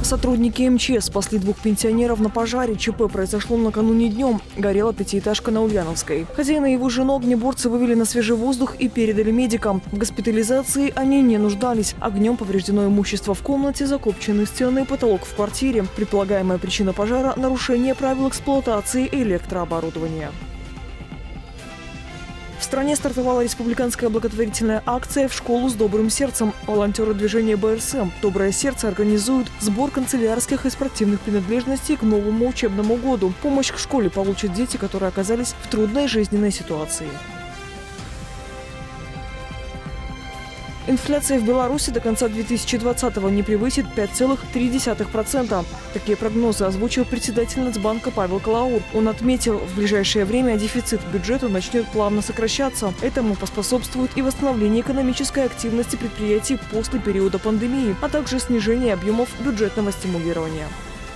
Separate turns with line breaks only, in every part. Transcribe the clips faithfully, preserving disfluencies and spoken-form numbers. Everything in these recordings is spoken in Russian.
Сотрудники эм че эс спасли двух пенсионеров на пожаре. ЧП произошло накануне днем. Горела пятиэтажка на Ульяновской. Хозяина и его жену огнеборцы вывели на свежий воздух и передали медикам. В госпитализации они не нуждались. Огнем повреждено имущество в комнате, закопченные стены и потолок в квартире. Предполагаемая причина пожара – нарушение правил эксплуатации электрооборудования. В стране стартовала республиканская благотворительная акция «В школу с добрым сердцем». Волонтеры движения бэ эс эм «Доброе сердце» организуют сбор канцелярских и спортивных принадлежностей к новому учебному году. Помощь к школе получат дети, которые оказались в трудной жизненной ситуации. Инфляция в Беларуси до конца две тысячи двадцатого не превысит пять целых три десятых процента. Такие прогнозы озвучил председатель Нацбанка Павел Калаур. Он отметил, в ближайшее время дефицит бюджета начнет плавно сокращаться. Этому поспособствует и восстановление экономической активности предприятий после периода пандемии, а также снижение объемов бюджетного стимулирования.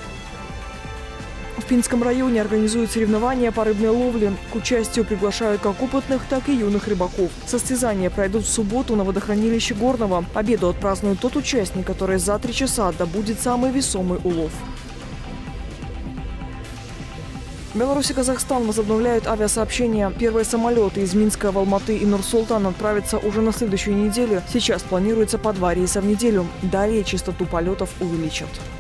В Пинском районе организуют соревнования по рыбной ловле. К участию приглашают как опытных, так и юных рыбаков. Состязания пройдут в субботу на водохранилище Горного. Победу отпразднует тот участник, который за три часа добудет самый весомый улов. Беларусь и Казахстан возобновляют авиасообщение. Первые самолеты из Минска в Алматы и Нур-Султан отправятся уже на следующей неделе. Сейчас планируется по два рейса в неделю. Далее частоту полетов увеличат.